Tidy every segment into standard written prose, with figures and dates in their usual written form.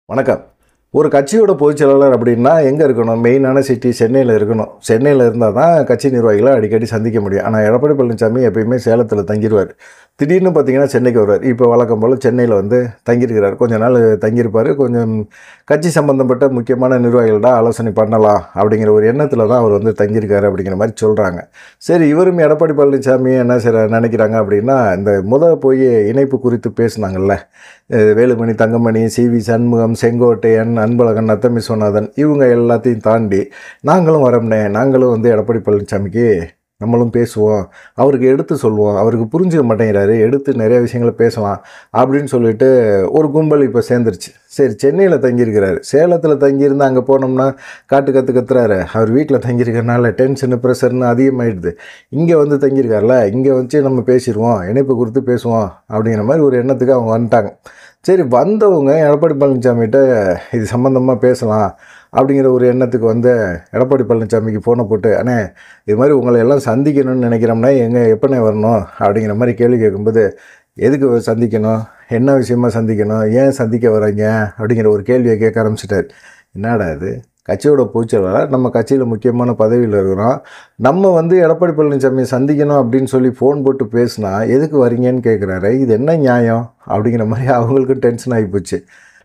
வணக்கம். ஒரு கட்சியோட பொதுச் செயலாளர் அப்படின்னா எங்கே இருக்கணும்? மெயினான சிட்டி சென்னையில் இருக்கணும். சென்னையில் இருந்தால் தான் கட்சி நிர்வாகிகளை அடிக்கடி சந்திக்க முடியும். ஆனால் எடப்பாடி பழனிசாமி எப்பயுமே சேலத்தில் தங்கிடுவார். திடீர்னு பார்த்தீங்கன்னா சென்னைக்கு வருவார். இப்போ வழக்கம் போல் சென்னையில் வந்து தங்கியிருக்கிறார். கொஞ்ச நாள் தங்கியிருப்பார். கொஞ்சம் கட்சி சம்பந்தப்பட்ட முக்கியமான நிர்வாகிகள்ட ஆலோசனை பண்ணலாம் அப்படிங்கிற ஒரு எண்ணத்தில் தான் அவர் வந்து தங்கியிருக்காரு அப்படிங்கிற மாதிரி சொல்கிறாங்க. சரி, இவரும் எடப்பாடி பழனிசாமி என்ன நினைக்கிறாங்க அப்படின்னா, இந்த போய் இணைப்பு குறித்து பேசினாங்கல்ல, வேலுமணி, தங்கமணி, சி.வி. சண்முகம், செங்கோட்டையன், அன்பழகன், நத்தம் விஸ்வநாதன், இவங்க எல்லாத்தையும் தாண்டி நாங்களும் வரோம்னே, நாங்களும் வந்து எடப்பாடி பழனிசாமிக்கு நம்மளும் பேசுவோம், அவருக்கு எடுத்து சொல்லுவோம், அவருக்கு புரிஞ்சுக்க மாட்டேங்கிறாரு, எடுத்து நிறைய விஷயங்களை பேசலாம் அப்படின்னு சொல்லிட்டு ஒரு கும்பல் இப்போ சேர்ந்துருச்சு. சரி, சென்னையில் தங்கியிருக்கிறாரு. சேலத்தில் தங்கியிருந்து அங்கே போனோம்னா கத்துறாரு. அவர் வீட்டில் தங்கியிருக்கிறனால டென்ஷனு ப்ரெஷர்னு அதிகமாகிடுது. இங்கே வந்து தங்கியிருக்காருல, இங்கே வச்சு நம்ம பேசிடுவோம், இணைப்பு குறித்து பேசுவோம் அப்படிங்கிற மாதிரி ஒரு எண்ணத்துக்கு அவங்க வந்துட்டாங்க. சரி, வந்தவங்க எடப்பாடி பழனிசாமிகிட்ட இது சம்மந்தமாக பேசலாம் அப்படிங்கிற ஒரு எண்ணத்துக்கு வந்து எடப்பாடி பழனிசாமிக்கு ஃபோனை போட்டு, அண்ணே இது மாதிரி உங்களை எல்லாம் சந்திக்கணும்னு நினைக்கிறோம்னா எப்போண்ணே வரணும் அப்படிங்கிற மாதிரி கேள்வி கேட்கும்போது, எதுக்கு சந்திக்கணும், என்ன விஷயமா சந்திக்கணும், ஏன் சந்திக்க வர்றீங்க அப்படிங்கிற ஒரு கேள்வியை கேட்க ஆரம்பிச்சிட்டார். என்னடா இது, கட்சியோட பொதுச்செயலாளர், நம்ம கட்சியில் முக்கியமான பதவியில் இருக்கிறோம், நம்ம வந்து எடப்பாடி பழனிசாமியை சந்திக்கணும் அப்படின்னு சொல்லி ஃபோன் போட்டு பேசினா எதுக்கு வரீங்கன்னு கேட்குறாரு. இது என்ன நியாயம் அப்படிங்கிற மாதிரி அவங்களுக்கும் டென்ஷன் ஆகி போச்சு.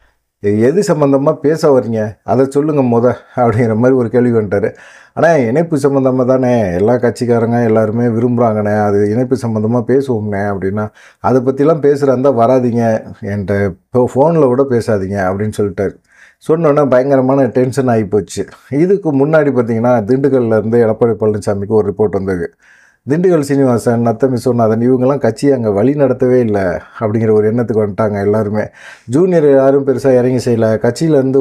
எது சம்மந்தமாக பேச வரீங்க அதை சொல்லுங்கள் அப்படிங்கிற மாதிரி ஒரு கேள்வி வந்துட்டார். ஆனால் இணைப்பு சம்மந்தமாக தானே எல்லா கட்சிக்காரங்க எல்லாருமே விரும்புகிறாங்கண்ணே, அது இணைப்பு சம்மந்தமாக பேசுவோம்ண்ணே அப்படின்னா, அதை பற்றிலாம் பேசுகிறாந்தா வராதிங்க, என்கிட்ட இப்போ ஃபோனில் கூட பேசாதீங்க அப்படின்னு சொல்லிட்டார். சொன்னோன்னே பயங்கரமான டென்ஷன் ஆகி போச்சு. இதுக்கு முன்னாடி பார்த்திங்கன்னா திண்டுக்கல்லேருந்து எடப்பாடி பழனிசாமிக்கு ஒரு ரிப்போர்ட் வந்தது. திண்டுக்கல் சீனிவாசன், நத்தம் விஸ்வநாதன் இவங்கெல்லாம் கட்சியை அங்கே வழி நடத்தவே இல்லை அப்படிங்கிற ஒரு எண்ணத்துக்கு வந்துட்டாங்க எல்லாருமே. ஜூனியர் யாரும் பெருசாக இறங்கி செய்யலை. கட்சியிலேருந்து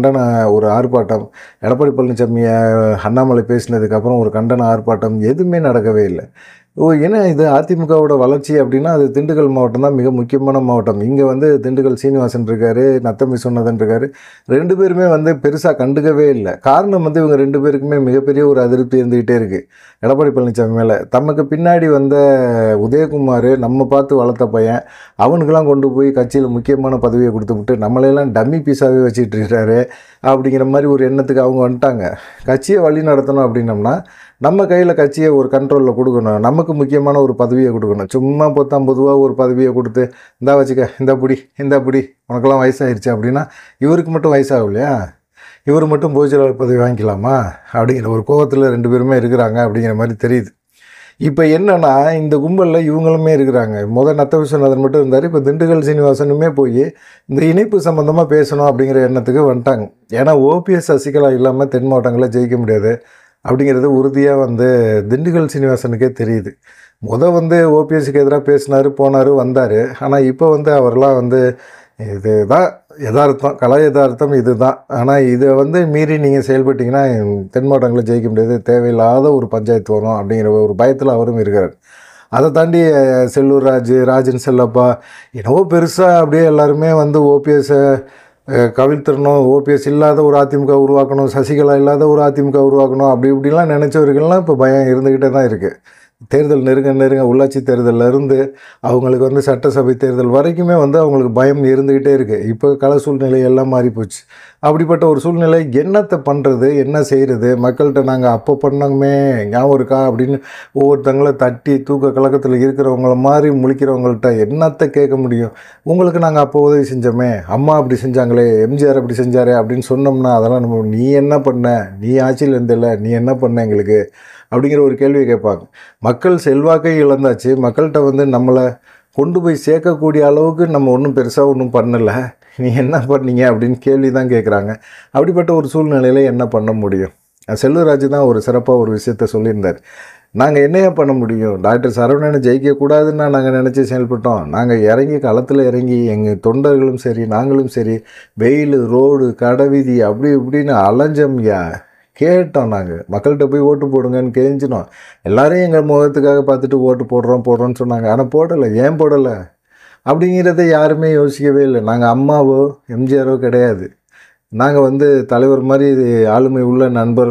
ஒரு ஆர்ப்பாட்டம், எடப்பாடி பழனிசாமியை அண்ணாமலை பேசினதுக்கப்புறம் ஒரு கண்டன ஆர்ப்பாட்டம் எதுவுமே நடக்கவே இல்லை. ஏன்னா இது அதிமுகவோட வளர்ச்சி அப்படின்னா அது திண்டுக்கல் மாவட்டம் தான் மிக முக்கியமான மாவட்டம். இங்கே வந்து திண்டுக்கல் சீனிவாசன் இருக்கார், நத்தம் விஸ்வநாதன் இருக்கார். 2 பேருமே வந்து பெருசாக கண்டுக்கவே இல்லை. காரணம் வந்து இவங்க 2 பேருக்குமே மிகப்பெரிய ஒரு அதிருப்தி இருந்துக்கிட்டே இருக்குது எடப்பாடி பழனிசாமி மேலே. தமக்கு பின்னாடி வந்த உதயகுமார், நம்ம பார்த்து வளர்த்த பையன், அவனுக்கெல்லாம் கொண்டு போய் கட்சியில் முக்கியமான பதவியை கொடுத்துவிட்டு நம்மளையெல்லாம் டம்மி பீஸாகவே வச்சுக்கிட்டு இருக்கிறாரு அப்படிங்கிற மாதிரி ஒரு எண்ணத்துக்கு அவங்க வந்துட்டாங்க. கட்சியை வழி நடத்தணும் அப்படின்னம்னா நம்ம கையில் கட்சியை ஒரு கண்ட்ரோலில் கொடுக்கணும், நமக்கு முக்கியமான ஒரு பதவியை கொடுக்கணும். சும்மா பொதுவாக ஒரு பதவியை கொடுத்து இந்தா வச்சுக்க, இந்த பிடி உனக்கெல்லாம் வயசாகிடுச்சு அப்படின்னா இவருக்கு மட்டும் வயசாகும் இல்லையா, இவர் மட்டும் பொதுச்செயலாளர் பதவி வாங்கிக்கலாமா அப்படிங்கிற ஒரு கோபத்தில் 2 பேருமே இருக்கிறாங்க அப்படிங்கிற மாதிரி தெரியுது. இப்போ என்னென்னா இந்த கும்பலில் இவங்களுமே இருக்கிறாங்க. நத்த விஸ்வநாதன் மட்டும் இருந்தார். இப்போ திண்டுக்கல் சீனிவாசனுமே போய் இந்த இணைப்பு சம்மந்தமாக பேசணும் அப்படிங்கிற எண்ணத்துக்கு வந்துட்டாங்க. ஏன்னா ஓபிஎஸ் சசிகலா இல்லாமல் தென் மாவட்டங்களில் ஜெயிக்க முடியாது அப்படிங்கிறது உறுதியாக வந்து திண்டுக்கல் சீனிவாசனுக்கே தெரியுது. வந்து ஓபிஎஸ்க்கு எதிராக பேசினார், போனார், வந்தார். ஆனால் இப்போ வந்து அவரெல்லாம் வந்து இதுதான் யதார்த்தம், கலை யதார்த்தம் இது தான். ஆனால் இதை வந்து மீறி நீங்கள் செயல்பட்டிங்கன்னா தென் மாவட்டங்களில் ஜெயிக்க முடியாது, தேவையில்லாத ஒரு பஞ்சாயத்து வரும் அப்படிங்கிற ஒரு பயத்தில் அவரும் இருக்கிறார். அதை தாண்டி செல்லூர் ராஜன் செல்லப்பா என்னவோ பெருசாக அப்படியே எல்லாருமே வந்து ஓபிஎஸ்ஸை கவிழ்த்திடணும், ஓபிஎஸ் இல்லாத ஒரு அதிமுக உருவாக்கணும், சசிகலா இல்லாத ஒரு அதிமுக உருவாக்கணும், அப்படி இப்படிலாம் நினச்சவர்கள்லாம் இப்போ பயம் இருந்துக்கிட்டே தான் இருக்குது. தேர்தல் நெருங்க உள்ளாட்சி தேர்தலில் இருந்து அவங்களுக்கு வந்து சட்டசபை தேர்தல் வரைக்குமே வந்து அவங்களுக்கு பயம் இருந்துக்கிட்டே இருக்குது. இப்போ கள சூழ்நிலை எல்லாம் மாறிப்போச்சு. அப்படிப்பட்ட ஒரு சூழ்நிலை என்னத்தை பண்ணுறது, என்ன செய்கிறது, மக்கள்கிட்ட நாங்கள் அப்போ பண்ணோமே ஞாபகம் இருக்கா அப்படின்னு ஒவ்வொருத்தங்களை தட்டி தூக்க கலக்கத்தில் இருக்கிறவங்கள மாதிரி முழிக்கிறவங்கள்ட்ட என்னத்தை கேட்க முடியும். உங்களுக்கு நாங்கள் அப்போ உதவி செஞ்சோமே, அம்மா அப்படி செஞ்சாங்களே, எம்ஜிஆர் அப்படி செஞ்சாரே அப்படின்னு சொன்னோம்னா அதெல்லாம் நம்ம நீ என்ன பண்ண, நீ ஆட்சியில் இருந்தில்ல, நீ என்ன பண்ண எங்களுக்கு அப்படிங்கிற ஒரு கேள்வியை கேட்பாங்க. மக்கள் செல்வாக்கை இழந்தாச்சு. மக்கள்கிட்ட வந்து நம்மளை கொண்டு போய் சேர்க்கக்கூடிய அளவுக்கு நம்ம ஒன்றும் பெருசாக ஒன்றும் பண்ணலை, நீ என்ன பண்ணீங்க அப்படின்னு கேள்வி தான் கேட்குறாங்க. அப்படிப்பட்ட ஒரு சூழ்நிலையில் என்ன பண்ண முடியும்? செல்லூர்ராஜ் தான் ஒரு சிறப்பாக ஒரு விஷயத்த சொல்லியிருந்தார். நாங்கள் என்னையா பண்ண முடியும், டாக்டர் சரவணனை ஜெயிக்கக்கூடாதுன்னு நாங்கள் நினச்சி செயல்பட்டோம். நாங்கள் இறங்கி களத்தில் இறங்கி எங்கள் தொண்டர்களும் சரி நாங்களும் சரி வெயில், ரோடு, கடைவீதி அப்படி இப்படின்னு அலைஞ்சோம்யா, கேட்டோம். நாங்கள் மக்கள்கிட்ட போய் ஓட்டு போடுங்கன்னு கெஞ்சினோம். எல்லோரும் எங்கள் முகத்துக்காக பார்த்துட்டு ஓட்டு போடுறோன்னு சொன்னாங்க. ஆனால் போடலை. ஏன் போடலை அப்படிங்கிறத யாருமே யோசிக்கவே இல்லை. நாங்கள் அம்மாவோ எம்ஜிஆரோ கிடையாது. நாங்கள் வந்து தலைவர் மாதிரி ஆளுமை உள்ள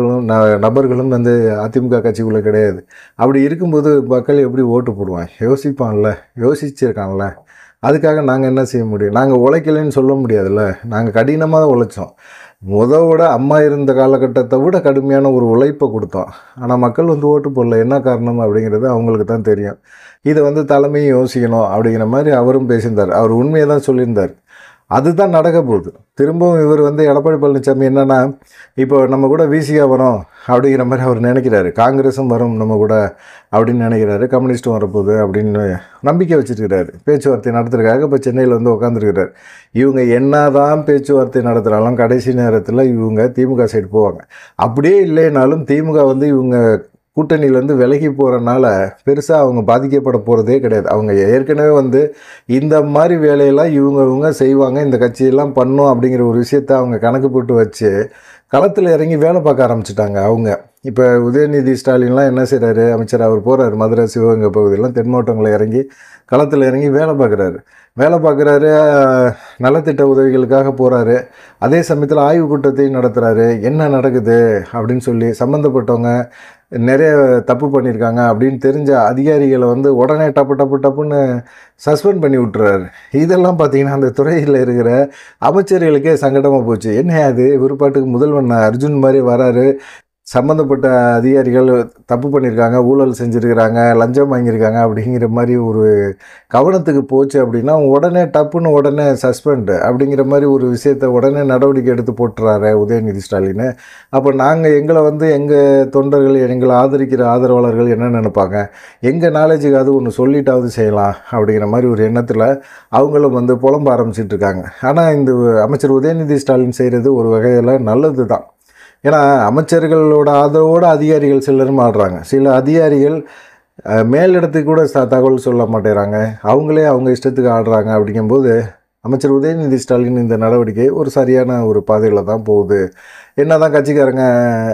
நபர்களும் வந்து அதிமுக கட்சிக்குள்ளே கிடையாது. அப்படி இருக்கும்போது மக்கள் எப்படி ஓட்டு போடுவான்? யோசிப்பான்ல, யோசிச்சிருக்கான்ல. அதுக்காக நாங்கள் என்ன செய்ய முடியும்? நாங்கள் உழைக்கலைன்னு சொல்ல முடியாதுல்ல. நாங்கள் கடினமாக தான் உழைச்சோம். விட அம்மா இருந்த காலகட்டத்தை விட கடுமையான ஒரு உழைப்பை கொடுத்தோம். ஆனால் மக்கள் வந்து ஓட்டு போடல. என்ன காரணம் அப்படிங்கிறது அவங்களுக்கு தான் தெரியும். இதை வந்து தலைமையும் யோசிக்கணும் அப்படிங்கிற மாதிரி அவரும் பேசியிருந்தார். அவர் உண்மையை தான் சொல்லியிருந்தார். அதுதான் நடக்க போகுது. திரும்பவும் இவர் வந்து எடப்பாடி பழனிசாமி என்னென்னா, இப்போ நம்ம கூட விசிகா வரும் அப்படிங்கிற மாதிரி அவர் நினைக்கிறாரு. காங்கிரஸும் வரும் நம்ம கூட அப்படின்னு நினைக்கிறாரு. கம்யூனிஸ்ட்டும் வரப்போகுது அப்படின்னு நம்பிக்கை வச்சுருக்கிறாரு. பேச்சுவார்த்தை நடத்துறதுக்காக இப்போ சென்னையில் வந்து உட்காந்துருக்கிறார். இவங்க என்ன தான் பேச்சுவார்த்தை நடத்துகிறாலும் கடைசி நேரத்தில் இவங்க திமுக சைடு போவாங்க. அப்படியே இல்லைனாலும் திமுக வந்து இவங்க கூட்டணியிலேருந்து விலகி போகிறனால பெருசாக அவங்க பாதிக்கப்பட போகிறதே கிடையாது. அவங்க ஏற்கனவே வந்து இந்த மாதிரி வேலையெல்லாம் இவங்க செய்வாங்க, இந்த கட்சியெல்லாம் பண்ணும் அப்படிங்கிற ஒரு விஷயத்த அவங்க கணக்கு போட்டு வச்சு களத்தில் இறங்கி வேலை பார்க்க ஆரம்பிச்சிட்டாங்க அவங்க. இப்போ உதயநிதி ஸ்டாலின்லாம் என்ன செய்கிறாரு? அமைச்சர் அவர் போகிறாரு மதுரை, சிவகங்கை பகுதியெல்லாம் தென் மாவட்டங்களில் இறங்கி களத்தில் இறங்கி வேலை பார்க்குறாரு. நலத்திட்ட உதவிகளுக்காக போகிறாரு. அதே சமயத்தில் ஆய்வு கூட்டத்தையும் நடத்துகிறாரு. என்ன நடக்குது அப்படின்னு சொல்லி சம்மந்தப்பட்டவங்க நிறைய தப்பு பண்ணியிருக்காங்க அப்படின்னு தெரிஞ்ச அதிகாரிகளை வந்து உடனே டப்புன்னு சஸ்பெண்ட் பண்ணி விட்டுறாரு. இதெல்லாம் பார்த்திங்கன்னா அந்த துறையில் இருக்கிற அமைச்சர்களுக்கே சங்கடமாக போச்சு. என்ன அது விருப்பாட்டுக்கு முதல்வன் அர்ஜுன் மாதிரி வராரு, சம்மந்தப்பட்ட அதிகாரிகள் தப்பு பண்ணியிருக்காங்க, ஊழல் செஞ்சுருக்கிறாங்க, லஞ்சம் வாங்கியிருக்காங்க அப்படிங்கிற மாதிரி ஒரு கவனத்துக்கு போச்சு அப்படின்னா உடனே சஸ்பெண்டு அப்படிங்கிற மாதிரி ஒரு விஷயத்தை உடனே நடவடிக்கை எடுத்து போட்டுறாரு உதயநிதி ஸ்டாலின். அப்போ நாங்கள் எங்களை வந்து எங்கள் தொண்டர்கள், எங்களை ஆதரிக்கிற ஆதரவாளர்கள் என்ன நினைப்பாங்க? எங்கள் நாலேஜுக்காவது ஒன்று சொல்லிட்டாவது செய்யலாம் அப்படிங்கிற மாதிரி ஒரு எண்ணத்தில் அவங்களும் வந்து புலம்ப ஆரம்பிச்சிட்டு இருக்காங்க. ஆனால் இந்த அமைச்சர் உதயநிதி ஸ்டாலின் செய்கிறது ஒரு வகையில் நல்லது தான். ஏன்னா அமைச்சர்களோட ஆதரவோடு அதிகாரிகள் சிலரும் ஆடுறாங்க. சில அதிகாரிகள் மேலிடத்துக்கு கூட தகவல் சொல்ல மாட்டேறாங்க, அவங்களே அவங்க இஷ்டத்துக்கு ஆடுறாங்க. அப்படிங்கும்போது அமைச்சர் உதயநிதி ஸ்டாலின் இந்த நடவடிக்கை ஒரு சரியான ஒரு பாதையில் தான் போகுது. என்ன தான் கட்சிக்காரங்க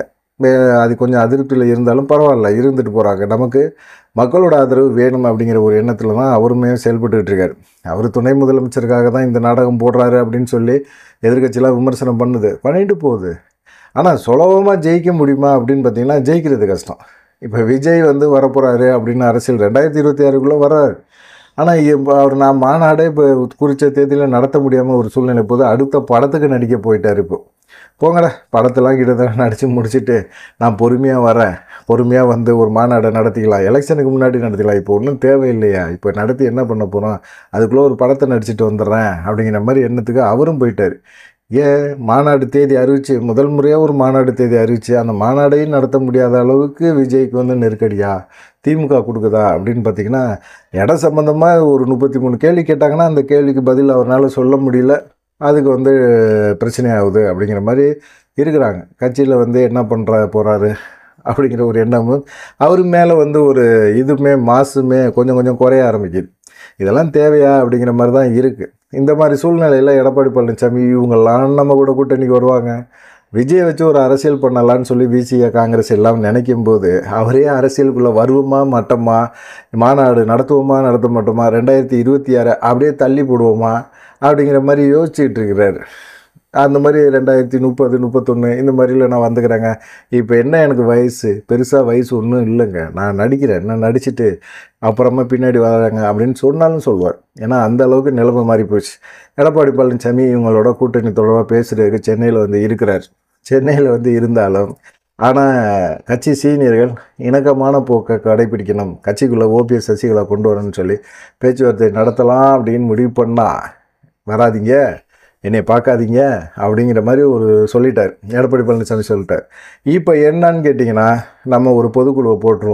அது கொஞ்சம் அதிருப்தியில் இருந்தாலும் பரவாயில்ல, இருந்துட்டு போகிறாங்க. நமக்கு மக்களோட ஆதரவு வேணும் அப்படிங்கிற ஒரு எண்ணத்தில் தான் அவருமே செயல்பட்டுக்கிட்டு இருக்கார். அவர் துணை முதலமைச்சருக்காக தான் இந்த நாடகம் போடுறாரு அப்படின்னு சொல்லி எதிர்கட்சியெலாம் விமர்சனம் பண்ணிட்டு போகுது. ஆனால் சுலபமாக ஜெயிக்க முடியுமா அப்படின்னு பார்த்திங்கன்னா ஜெயிக்கிறது கஷ்டம். இப்போ விஜய் வந்து வரப்போகிறாரு அப்படின்னு அரசியல் 2026க்குள்ளே வர்றாரு. ஆனால் அவர் நான் மாநாடே இப்போ குறித்த தேதியில் நடத்த முடியாமல் ஒரு சூழ்நிலை போது அடுத்த படத்துக்கு நடிக்க போயிட்டார். இப்போ போங்கடா, படத்தெல்லாம் கிட்டத்தட்ட நடித்து முடிச்சுட்டு நான் பொறுமையாக வந்து ஒரு மாநாடை நடத்திக்கலாம், எலெக்ஷனுக்கு முன்னாடி நடத்திக்கலாம், இப்போ ஒன்றும் தேவையில்லையா, இப்போ நடத்தி என்ன பண்ண போகிறோம், அதுக்குள்ளே ஒரு படத்தை நடிச்சிட்டு வந்துடுறேன் அப்படிங்கிற மாதிரி எண்ணத்துக்கு அவரும் போயிட்டார். மாநாடு தேதி அறிவித்து முதல் முறையாக ஒரு மாநாடு தேதி அறிவித்து அந்த மாநாடையும் நடத்த முடியாத அளவுக்கு விஜய்க்கு வந்து நெருக்கடியா திமுக கொடுக்குதா அப்படின்னு பார்த்திங்கன்னா, இடம் சம்மந்தமாக ஒரு 33 கேள்வி கேட்டாங்கன்னா அந்த கேள்விக்கு பதில் அவரால் சொல்ல முடியல. அதுக்கு வந்து பிரச்சனையாகுது அப்படிங்கிற மாதிரி இருக்கிறாங்க. கட்சியில் வந்து என்ன போகிறாரு அப்படிங்கிற ஒரு எண்ணமும் அவர் மேலே வந்து ஒரு இதுவுமே மாசுமே கொஞ்சம் குறைய ஆரம்பிக்குது. இதெல்லாம் தேவையா அப்படிங்கிற மாதிரி தான் இருக்குது. இந்த மாதிரி சூழ்நிலையில் எடப்பாடி பழனிசாமி இவங்கெல்லாம் நம்ம கூட கூட்டணிக்கு வருவாங்க, விஜயை வச்சு ஒரு அரசியல் பண்ணலான்னு சொல்லி விசிகா காங்கிரஸ் எல்லாம் நினைக்கும் போது அவரே அரசியலுக்குள்ளே வருவோமா மாட்டோமா, மாநாடு நடத்துவோமா நடத்த மாட்டோமா, 2026 அப்படியே தள்ளி போடுவோமா அப்படிங்கிற மாதிரி யோசிச்சுக்கிட்டு இருக்கிறாரு. அந்த மாதிரி 2030, 31 இந்த மாதிரில நான் வந்துக்கிறேங்க. இப்போ என்ன எனக்கு பெருசாக வயசு ஒன்றும் இல்லைங்க, நான் நடிக்கிறேன், நான் நடிச்சுட்டு அப்புறமா பின்னாடி வராங்க அப்படின்னு சொன்னாலும் சொல்லுவார். ஏன்னா அந்த அளவுக்கு நிலைமை மாறி போச்சு. எடப்பாடி பழனிசாமி இவங்களோட கூட்டணி தொடர்பாக பேசுகிறதுக்கு சென்னையில் வந்து இருக்கிறார். சென்னையில் வந்து இருந்தாலும் ஆனால் கட்சி சீனியர்கள் இணக்கமான போக்கை கடைபிடிக்கணும், கட்சிக்குள்ளே ஓபிஎஸ் சசிகலா கொண்டு வரணும்னு சொல்லி பேச்சுவார்த்தை நடத்தலாம் அப்படின்னு முடிவு பண்ணால் வராதிங்க, என்னை பார்க்காதீங்க அப்படிங்கிற மாதிரி ஒரு சொல்லிட்டார். எடப்பாடி பழனிசாமி சொல்லிட்டார். இப்போ என்னன்னு கேட்டிங்கன்னா, நம்ம ஒரு பொதுக்குழுவை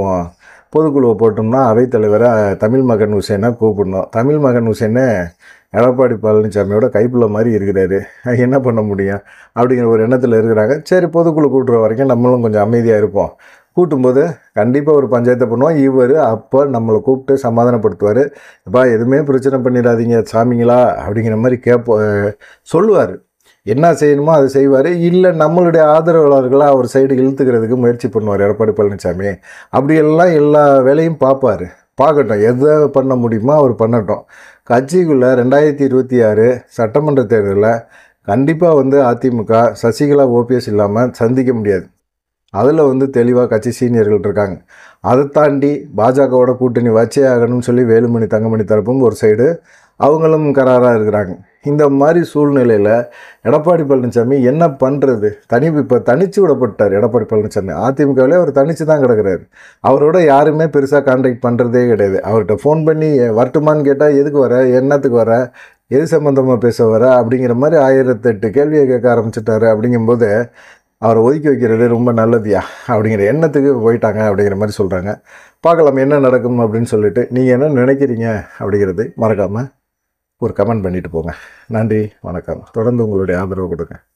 போட்டோம்னா அவைத்தலைவரை தமிழ் மகன் ஹுசேனை கூப்பிடணும். தமிழ் மகன் ஹுசேனை எடப்பாடி பழனிசாமியோட கைப்புள்ள மாதிரி இருக்கிறாரு, என்ன பண்ண முடியும் அப்படிங்கிற ஒரு எண்ணத்தில் இருக்கிறாங்க. சரி, பொதுக்குழு கூட்டுற வரைக்கும் நம்மளும் கொஞ்சம் அமைதியாக இருப்போம். கூட்டும்போது கண்டிப்பாக ஒரு பஞ்சாயத்தை பண்ணுவோம். இவர் அப்போ நம்மளை கூப்பிட்டு சமாதானப்படுத்துவார். அப்பா எதுவுமே பிரச்சனை பண்ணிடாதீங்க சாமிங்களா அப்படிங்கிற மாதிரி சொல்லுவார். என்ன செய்யணுமோ அதை செய்வார். இல்லை நம்மளுடைய ஆதரவாளர்களை அவர் சைடு இழுத்துக்கிறதுக்கு முயற்சி பண்ணுவார் எடப்பாடி பழனிசாமி. அப்படியெல்லாம் எல்லா வேலையும் பார்க்கட்டும், எதை பண்ண முடியுமோ அவர் பண்ணட்டும். கட்சிக்குள்ளே 2026 சட்டமன்ற தேர்தலில் கண்டிப்பாக வந்து அதிமுக சசிகலா ஓபிஎஸ் இல்லாமல் சந்திக்க முடியாது. அதில் வந்து தெளிவாக கட்சி சீனியர்கள் இருக்காங்க. அதை தாண்டி பாஜகவோட கூட்டணி வச்சே ஆகணும்னு சொல்லி வேலுமணி தங்கமணி தரப்பும் ஒரு சைடு அவங்களும் கராராக இருக்கிறாங்க. இந்த மாதிரி சூழ்நிலையில் எடப்பாடி பழனிசாமி என்ன பண்ணுறது? இப்போ தனிச்சு விடப்பட்டார் எடப்பாடி பழனிசாமி. அதிமுகவிலே அவர் தனிச்சு தான் கிடக்கிறாரு. அவரோட யாருமே பெருசாக கான்டாக்ட் பண்ணுறதே கிடையாது. அவர்கிட்ட ஃபோன் பண்ணி வரட்டுமான்னு கேட்டால் எதுக்கு வர, என்னத்துக்கு வர, எது சம்மந்தமாக பேச வர அப்படிங்கிற மாதிரி 1008 கேள்வியை கேட்க ஆரம்பிச்சிட்டாரு. அப்படிங்கும்போது அவரை ஒதுக்கி வைக்கிறது ரொம்ப நல்லதுயா அப்படிங்கிற எண்ணத்துக்கு போயிட்டாங்க அப்படிங்கிற மாதிரி சொல்கிறாங்க. பார்க்கலாம் என்ன நடக்கும் அப்படின்னு சொல்லிட்டு நீங்கள் என்ன நினைக்கிறீங்க அப்படிங்கிறது மறக்காமல் ஒரு கமெண்ட் பண்ணிட்டு போங்க. நன்றி, வணக்கம். தொடர்ந்து உங்களுடைய ஆதரவு கொடுங்க.